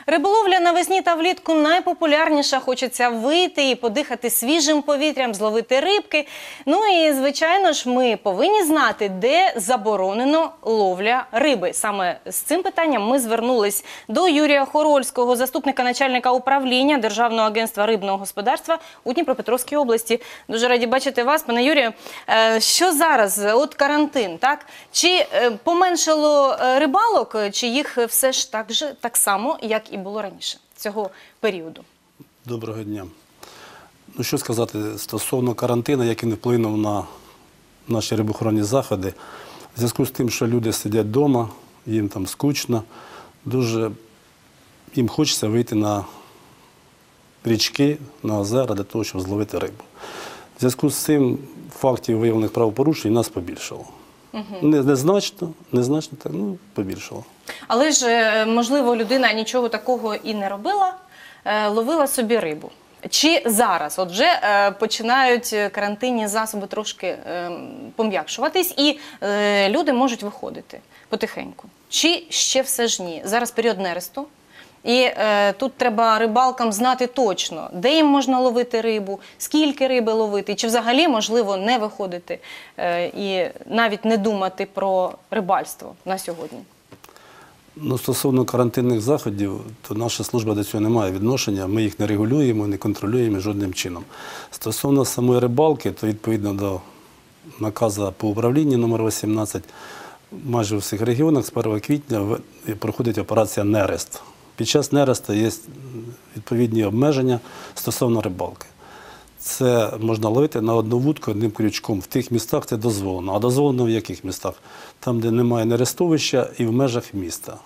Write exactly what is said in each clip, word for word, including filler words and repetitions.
Риболовля навесні та влітку найпопулярніша. Хочеться вийти і подихати свіжим повітрям, зловити рибки. Ну і, звичайно ж, ми повинні знати, де заборонено ловля риби. Саме з цим питанням ми звернулись до Юрія Хорольського, заступника начальника управління Державного агентства рибного господарства у Дніпропетровській області. Дуже раді бачити вас, пане Юрію. Що зараз? От карантин, так? Чи поменшало рибалок, чи їх все ж так же, так само, як і було раніше, цього періоду? Доброго дня. Ну, що сказати стосовно карантину, як він вплинув на наші рибоохоронні заходи. В зв'язку з тим, що люди сидять вдома, їм там скучно, дуже їм хочеться вийти на річки, на озера для того, щоб зловити рибу. В зв'язку з цим фактів виявлених правопорушень нас побільшало. Угу. Незначно, незначно, так, ну, побільшало. Але ж, можливо, людина нічого такого і не робила, ловила собі рибу. Чи зараз от вже е, починають карантинні засоби трошки е, пом'якшуватись і е, люди можуть виходити потихеньку? Чи ще все ж ні? Зараз період нересту. І е, тут треба рибалкам знати точно, де їм можна ловити рибу, скільки риби ловити, чи взагалі можливо не виходити е, і навіть не думати про рибальство на сьогодні. Ну, стосовно карантинних заходів, то наша служба до цього не має відношення, ми їх не регулюємо, не контролюємо жодним чином. Стосовно самої рибалки, то відповідно до наказу по управлінню номер вісімнадцять, майже у всіх регіонах з першого квітня проходить операція «Нерест». Під час нересту є відповідні обмеження стосовно рибалки. Це можна ловити на одну вудку одним крючком. В тих містах це дозволено. А дозволено в яких містах? Там, де немає нерестовища і в межах міста.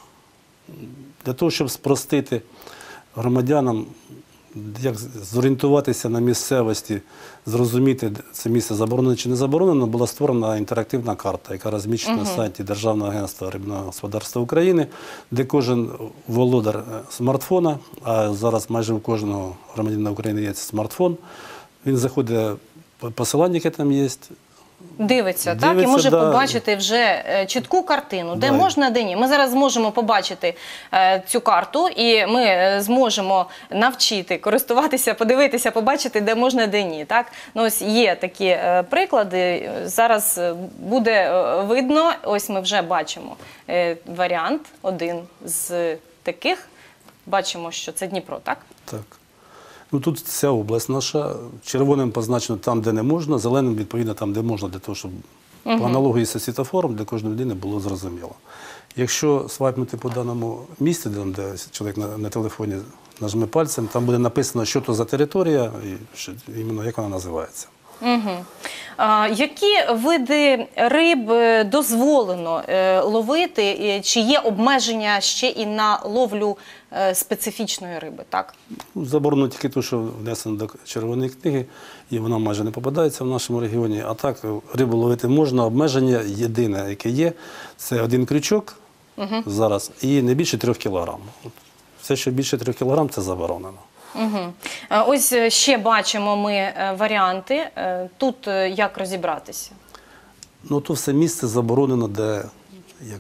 Для того, щоб спростити громадянам, як зорієнтуватися на місцевості, зрозуміти, це місце заборонено чи не заборонено, була створена інтерактивна карта, яка розміщена угу. на сайті Державного агентства рибного господарства України, де кожен володар смартфона, а зараз майже у кожного громадянина України є смартфон, він заходить по посиланню, яке там є. Дивиться, так? Дивиться, і може да. побачити вже чітку картину, де да. можна, де ні. Ми зараз зможемо побачити е, цю карту, і ми зможемо навчити, користуватися, подивитися, побачити, де можна, де ні. Так? Ну, ось є такі е, приклади. Зараз буде е, видно, ось ми вже бачимо е, варіант, один з таких. Бачимо, що це Дніпро, так? Так. Ну, тут вся область наша, червоним позначено там, де не можна, зеленим, відповідно, там, де можна, для того, щоб угу. по аналогії зі світлофором для кожної людини було зрозуміло. Якщо свайпнути по даному місці, де чоловік на, на телефоні нажме пальцем, там буде написано, що то за територія і що, іменно, як вона називається. Угу. А, які види риб дозволено е, ловити? Чи є обмеження ще і на ловлю е, специфічної риби? Так? Заборонено тільки те, що внесено до червоної книги, і вона майже не попадається в нашому регіоні. А так, рибу ловити можна. Обмеження єдине, яке є, це один крючок угу. зараз і не більше трьох кілограм. Все, що більше трьох кілограм, це заборонено. Угу. Ось ще бачимо ми варіанти. Тут як розібратися? Ну, то все місце заборонено, де як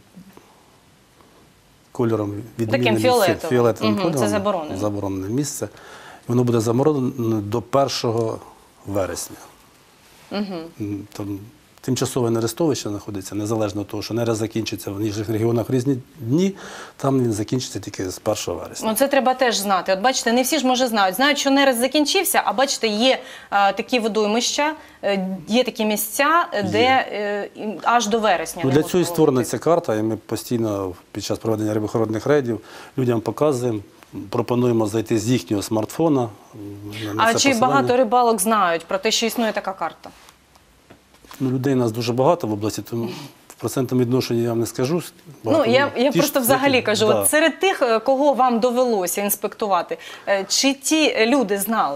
кольором відмінне таким фіолетовим, фіолетовим угу, кольором. Це заборонено. Заборонене місце. Воно буде заборонено до першого вересня. Угу. Там тимчасове нерестовище знаходиться, незалежно від того, що нерест закінчиться в інших регіонах в різні дні, там він закінчиться тільки з першого вересня. Ну, це треба теж знати. От бачите, не всі ж, може, знають. Знають, що нерест закінчився, а бачите, є а, такі водоймища, є такі місця, де е, аж до вересня. Ну, для цього і створена ця карта, і ми постійно під час проведення рибоохоронних рейдів людям показуємо, пропонуємо зайти з їхнього смартфона. А чи багато рибалок знають про те, що існує така карта? Ну, людей у нас дуже багато в області, тому в процентному відношенні я вам не скажу. Ну, я, я просто ж, взагалі які, кажу, да. от серед тих, кого вам довелося інспектувати, чи ті люди знали?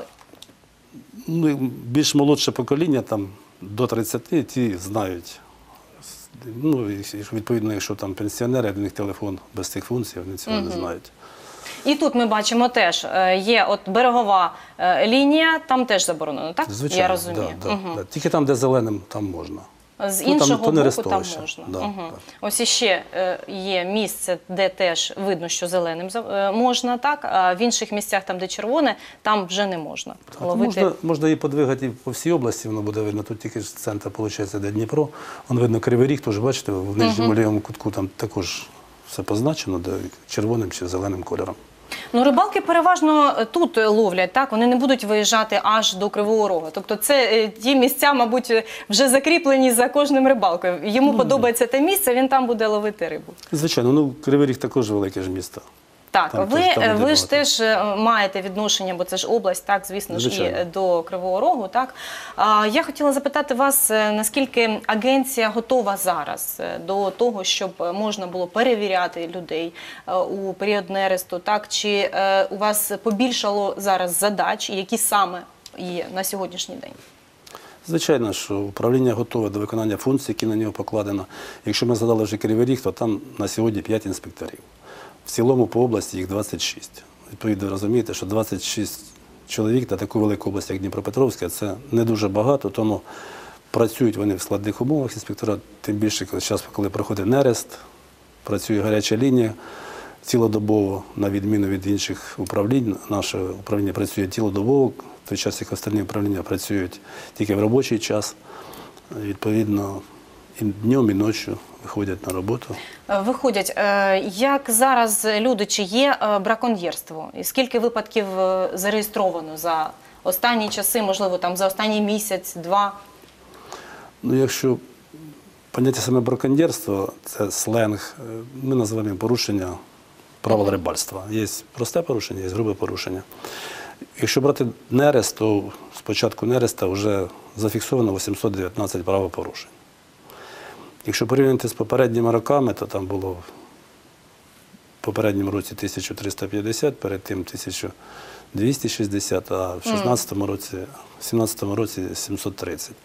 Ну, більш молодше покоління, там, до тридцяти, ті знають. Ну, відповідно, якщо там пенсіонери, в них телефон без цих функцій, вони цього угу. не знають. І тут ми бачимо теж, є от берегова лінія, там теж заборонено, так? Звичайно, я розумію. Да, да, угу. да. Тільки там, де зеленим, там можна. З Ну, там іншого то не боку там Арестовище. можна. Да, Угу. так. Ось іще е, є місце, де теж видно, що зеленим за- е, можна, так, а в інших місцях, там, де червоне, там вже не можна А ловити. Можна, можна її подвигати і по всій області, воно буде видно. Тут тільки ж центр, виходить, де Дніпро. Вон видно Кривий Ріг, теж бачите, в нижньому лівому кутку там також все позначено, де червоним чи зеленим кольором. Ну, рибалки переважно тут ловлять, так? Вони не будуть виїжджати аж до Кривого Рогу. Тобто це е, ті місця, мабуть, вже закріплені за кожним рибалкою. Йому подобається те місце, він там буде ловити рибу. Звичайно, ну Кривий Ріг також велике ж місто. Так, Там ви, теж- там е, буде ви ж багато. теж е, маєте відношення, бо це ж область, так, звісно ж, і Звичайно. е, до Кривого Рогу, так. А, я хотіла запитати вас, е, наскільки агенція готова зараз е, до того, щоб можна було перевіряти людей е, у період нересту, так, чи е, у вас побільшало зараз задач, і які саме є на сьогоднішній день? Звичайно, що управління готове до виконання функцій, які на нього покладено. Якщо ми згадали вже Кривий Ріг, то там на сьогодні п'ять інспекторів. В цілому по області їх двадцять шість. Відповідно, розумієте, що двадцять шість чоловік на таку велику область, як Дніпропетровська, це не дуже багато, тому працюють вони в складних умовах інспектора, тим більше, коли зараз, коли проходить нерест, працює гаряча лінія цілодобово, на відміну від інших управлінь. Наше управління працює цілодобово, в той час, як остальні управління працюють тільки в робочий час. Відповідно, і днем, і ночі виходять на роботу. Е, Виходять. Е, Як зараз люди, чи є е, браконьєрство? І скільки випадків е, зареєстровано за останні часи, можливо, там за останній місяць, два? Ну, якщо поняття саме браконьєрство, це сленг, е, ми називаємо його порушення правил рибальства. Є просте порушення, є грубе порушення. Якщо брати нерест, то з початку нереста вже зафіксовано вісімсот дев'ятнадцять правопорушень. Якщо порівняти з попередніми роками, то там було в попередньому році тисяча триста п'ятдесят, перед тим тисяча двісті шістдесят, а в шістнадцятому році, в сімнадцятому році сімсот тридцять.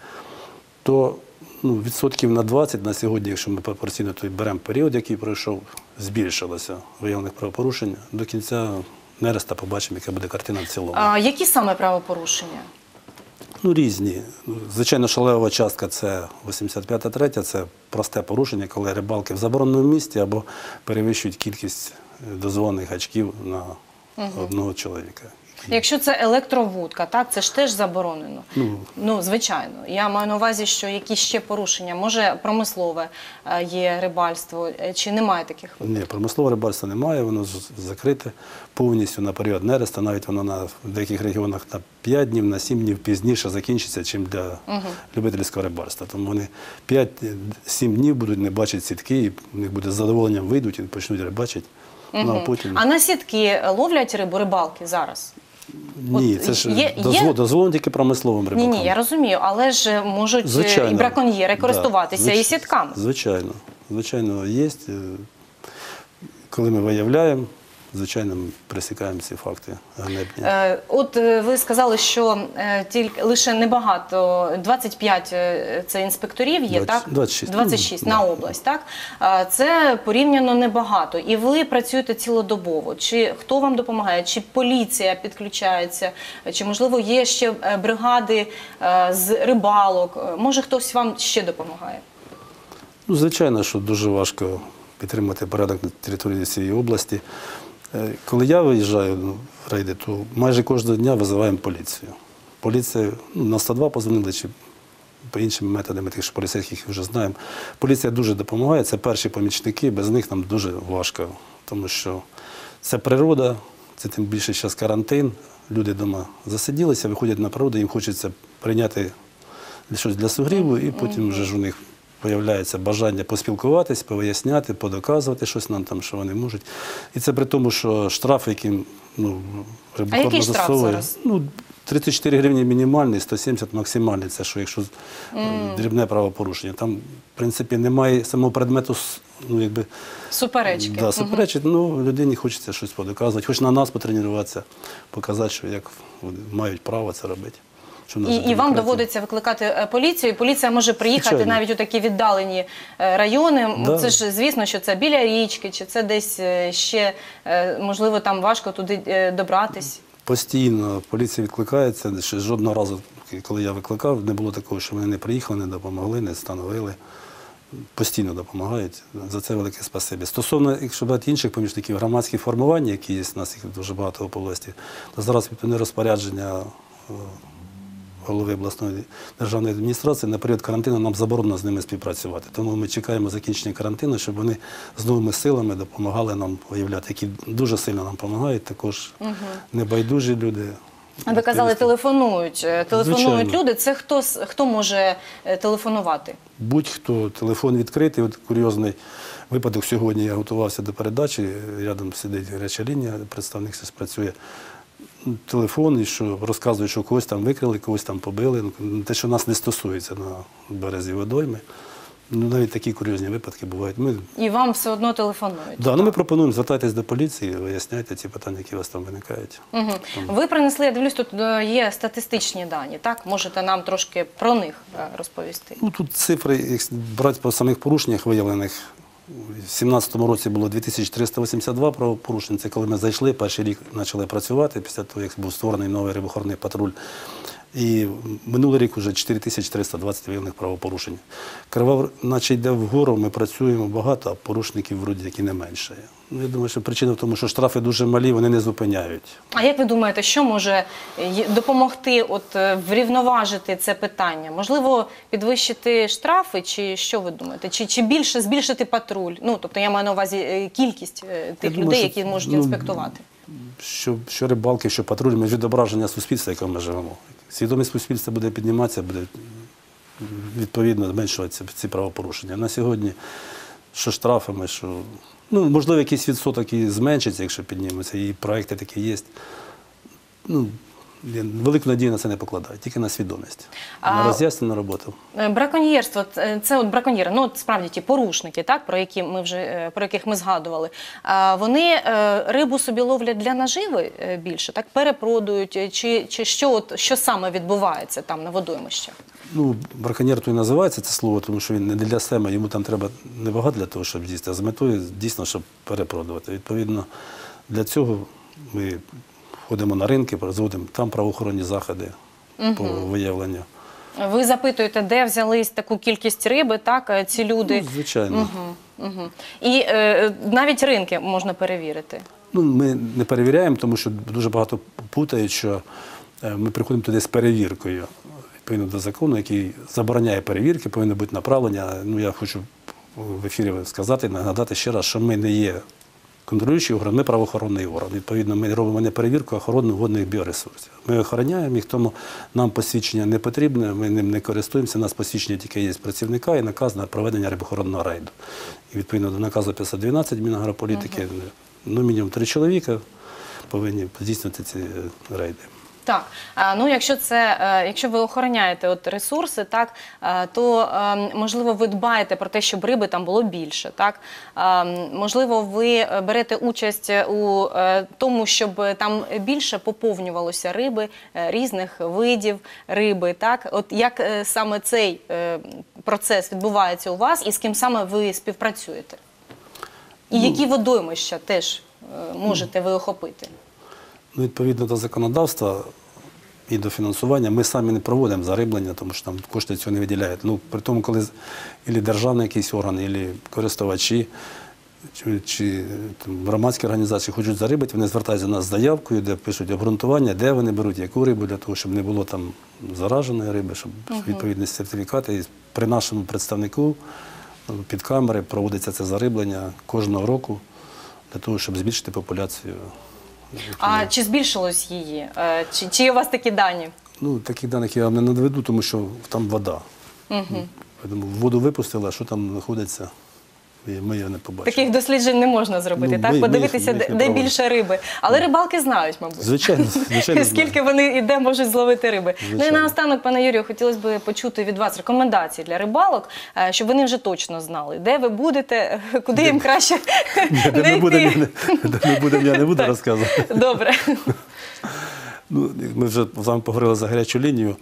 То ну, відсотків на двадцять на сьогодні, якщо ми пропорційно то беремо період, який пройшов, збільшилося виявлених правопорушень. До кінця нереста побачимо, яка буде картина в цілому. А які саме правопорушення? Ну, різні. Звичайно, шалева частка – це вісімдесят п'ята третя, це просте порушення, коли рибалки в забороненому місці або перевищують кількість дозволених гачків на одного чоловіка. Якщо це електровудка, так, це ж теж заборонено. Ну, Ну, звичайно. Я маю на увазі, що які ще порушення? Може, промислове е, є рибальство, е, чи немає таких випадків? ні, промислового рибальства немає, воно з- закрите повністю на період нереста, навіть воно на, в деяких регіонах на п'ять днів, на сім днів пізніше закінчиться, ніж для любительського рибальства. Тому вони п'ять-сім днів будуть не бачити сітки, і в них буде з задоволенням вийдуть і почнуть рибачити. Ну, а потім... А на сітки ловлять рибу рибалки зараз? Ні, От це ж є- дозвол- є- дозволено тільки промисловим Ні, рибакам. ні, я розумію, але ж можуть е, Звичайно. і браконьєри Да, користуватися звич- і сітками. Звичайно. Звичайно, є. Коли ми виявляємо, звичайно, ми пресікаємо ці факти ганебні. Е, От е, ви сказали, що е, тільки лише небагато, двадцять п'ять е, це інспекторів є, двадцять- так? двадцять шість. двадцять шість Ну, на да. область, так? Е, Це порівняно небагато. І ви працюєте цілодобово. Чи хто вам допомагає? Чи поліція підключається? Чи, можливо, є ще е, бригади е, з рибалок? Е, Може, хтось вам ще допомагає? Ну, звичайно, що дуже важко підтримати порядок на території цієї області. Е, Коли я виїжджаю ну, в рейди, то майже кожного дня визиваємо поліцію. Поліція, ну, на сто два позвонили, чи по іншим методам, тих що поліцейських вже знаємо. Поліція дуже допомагає, це перші помічники, без них нам дуже важко, тому що це природа, це тим більше зараз карантин, люди вдома засиділися, виходять на природу, їм хочеться прийняти щось для согріву, і потім вже ж у них появляється бажання поспілкуватись, повиясняти, подоказувати щось нам там, що вони можуть. І це при тому, що штраф, яким ну, рибакам який штраф застосовує, зараз? ну, тридцять чотири гривні мінімальний, сто сімдесят максимальний. Це що, якщо mm. дрібне правопорушення. Там, в принципі, немає самого предмету, ну, якби, Суперечки. да, суперечить, ну, людині хочеться щось подоказувати, хоч на нас потренуватися, показати, що як вони мають право це робити. Що в нас І, же і вам демократія. доводиться викликати е, поліцію, і поліція може приїхати Звичайно. навіть у такі віддалені е, райони. Да. Це ж, звісно, що це біля річки, чи це десь е, ще, е, можливо, там важко туди е, добратись. Постійно поліція відкликається. Ще жодного разу, коли я викликав, не було такого, що вони не приїхали, не допомогли, не встановили. Постійно допомагають. За це велике спасибі. Стосовно, якщо брати інших помічників, громадських формувань, які є, у нас їх дуже багато по області, то зараз відповідне розпорядження голови обласної державної адміністрації на період карантину нам заборонено з ними співпрацювати. Тому ми чекаємо закінчення карантину, щоб вони з новими силами допомагали нам виявляти, які дуже сильно нам допомагають, також угу. небайдужі люди. А ви казали, телефонують. Телефонують Звичайно. люди. Це хто, хто може телефонувати? Будь-хто. Телефон відкритий. От курйозний випадок сьогодні. Я готувався до передачі. Рядом сидить гаряча лінія, представник працює. Телефон, і що розказують, що когось там викрили, когось там побили. Те, що нас не стосується на березі водойми. Ну, навіть такі курйозні випадки бувають. Ми... І вам все одно телефонують? Да, ну, ми пропонуємо звертайтесь до поліції, виясняйте ті питання, які у вас там виникають. Угу. Ви принесли, я дивлюсь, тут є статистичні дані, так? Можете нам трошки про них розповісти? Ну, тут цифри, як брати по самих порушеннях виявлених, у дві тисячі сімнадцятому році було дві тисячі триста вісімдесят два правопорушення. Це коли ми зайшли, перший рік почали працювати, після того, як був створений новий рибоохоронний патруль. І минулий рік вже чотири тисячі триста двадцять виявлених правопорушень. Крива, наче йде вгору, ми працюємо багато, а порушників вроді які не менше. Ну, я думаю, що причина в тому, що штрафи дуже малі, вони не зупиняють. А як ви думаєте, що може допомогти от, врівноважити це питання? Можливо, підвищити штрафи, чи що ви думаєте? Чи, чи більше збільшити патруль? Ну, тобто я маю на увазі кількість тих думаю, людей, що, які можуть ну, інспектувати. Що, що рибалки, що патруль, ми відображення суспільства, якого ми живемо. Свідомість суспільства буде підніматися, буде відповідно зменшуватися ці правопорушення. На сьогодні, що штрафами, що, ну, можливо, якийсь відсоток і зменшиться, якщо підніметься, і проекти такі є. Ну, я велику надію на це не покладаю, тільки на свідомість, а, на роз'яснену роботу. Браконьєрство, це от браконьєри, ну, от справді ті порушники, так, про які ми вже, про яких ми згадували, вони рибу собі ловлять для наживи більше, так, перепродують, чи, чи що, от, що саме відбувається там на водоймищах? Ну, браконьєр то і називається це слово, тому що він не для себе, йому там треба небагато для того, щоб з'їсти, а з метою дійсно, щоб перепродувати. Відповідно, для цього ми ходимо на ринки, розводимо там правоохоронні заходи угу. по виявленню. Ви запитуєте, де взялись таку кількість риби, так, ці люди? Ну, звичайно. Угу, угу. І е, навіть ринки можна перевірити? Ну, ми не перевіряємо, тому що дуже багато путають, що ми приходимо туди з перевіркою, відповідно до закону, який забороняє перевірки, повинно бути направлення. Ну, я хочу в ефірі сказати, нагадати ще раз, що ми не є контролюючий орган, ми правоохоронний орган. Відповідно, ми робимо не перевірку, а охорону водних біоресурсів. Ми охороняємо їх, тому нам посвідчення не потрібне, ми ним не користуємося, у нас посвідчення тільки є з працівника і наказ на проведення рибоохоронного рейду. І відповідно до наказу п'ятсот дванадцять Мінагрополітики, uh-huh. ну, мінімум три чоловіка повинні здійснювати ці рейди. Так, ну якщо це, якщо ви охороняєте от ресурси, так, то можливо ви дбаєте про те, щоб риби там було більше, так? Можливо, ви берете участь у тому, щоб там більше поповнювалося риби, різних видів риби, так? От як саме цей процес відбувається у вас і з ким саме ви співпрацюєте? І які водоймища теж можете ви охопити? Ну, відповідно до законодавства і до фінансування, ми самі не проводимо зариблення, тому що там кошти цього не виділяють. Ну, при тому, коли або державний якийсь орган, або користувачі, чи, чи там, громадські організації хочуть зарибити, вони звертаються до нас з заявкою, де пишуть обґрунтування, де вони беруть, яку рибу, для того, щоб не було там зараженої риби, щоб угу. відповідні сертифікати. І при нашому представнику під камери проводиться це зариблення кожного року, для того, щоб збільшити популяцію. А чи збільшилось її? Чи, чи є у вас такі дані? Ну, таких даних я вам не наведу, тому що там вода. Угу. Воду випустили, а що там знаходиться, ми її не побачили. Таких досліджень не можна зробити, ну, так? Ми, подивитися, ми їх, ми їх де більше риби. Але да. рибалки знають, мабуть. Звичайно, звичайно. Скільки вони і де можуть зловити риби. Звичайно. Ну і наостанок, пане Юрію, хотілося б почути від вас рекомендації для рибалок, щоб вони вже точно знали, де ви будете, куди їм краще не йти. Де ми будемо, я не буду розказувати. Добре. Ну, ми вже з вами поговорили за гарячу лінію.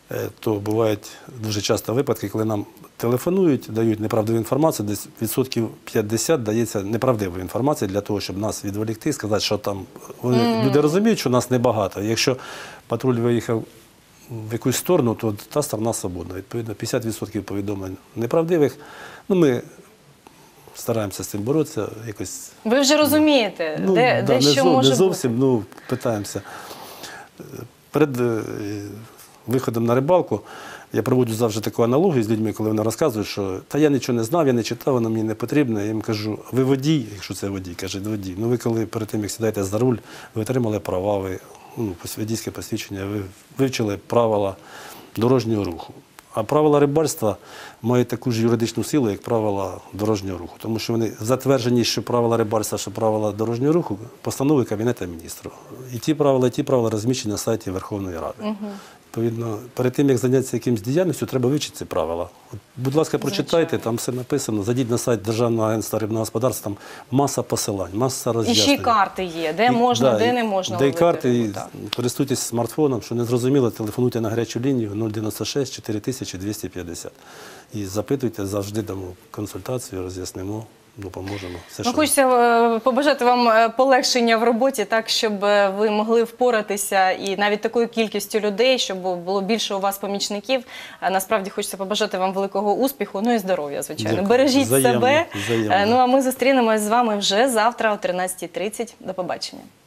е, то бувають дуже часто випадки, коли нам телефонують, дають неправдиву інформацію, десь відсотків п'ятдесят дається неправдивої інформації для того, щоб нас відволікти, сказати, що там вони, mm. люди розуміють, що нас небагато. Якщо патруль виїхав в якусь сторону, то та сторона свободна. Відповідно, п'ятдесят відсотків повідомлень неправдивих. Ну, ми стараємося з цим боротися. Якось, ви вже розумієте, ну, де, да, де не що зо, може не зовсім, бути? ну, питаємося. Перед е, виходом на рибалку я проводжу завжди таку аналогію з людьми, коли вони розказують, що та я нічого не знав, я не читав, воно мені не потрібно. Я їм кажу, ви водій, якщо це водій, каже, водій. Ну ви коли перед тим, як сідаєте за руль, ви отримали права, ви, ну, водійське посвідчення, ви вивчили правила дорожнього руху. А правила рибальства мають таку ж юридичну силу, як правила дорожнього руху. Тому що вони затверджені, що правила рибальства, що правила дорожнього руху, постанови Кабінету Міністрів. І ті правила, і ті правила розміщені на сайті Верховної Ради. Угу. Відповідно, перед тим, як зайнятися якимось діяльністю, треба вивчити ці правила. От, будь ласка, прочитайте, звичайно, там все написано. Зайдіть на сайт Державного агентства рибного господарства, там маса посилань, маса роз'яснень. І ще й карти є, де і, можна, да, де не можна де ловити карти, рибу, і користуйтесь смартфоном, що не зрозуміло, телефонуйте на гарячу лінію нуль дев'яносто шість чотири тисячі двісті п'ятдесят. І запитуйте, завжди дамо консультацію, роз'яснимо. Допоможемо. Все, ну, що... Хочеться е, побажати вам е, полегшення в роботі, так, щоб е, ви могли впоратися і навіть такою кількістю людей, щоб було більше у вас помічників. А насправді хочеться побажати вам великого успіху, ну і здоров'я, звичайно. Дякую. Бережіть Взаємно. себе. Взаємно. Е, ну а ми зустрінемось з вами вже завтра о тринадцятій тридцять. До побачення.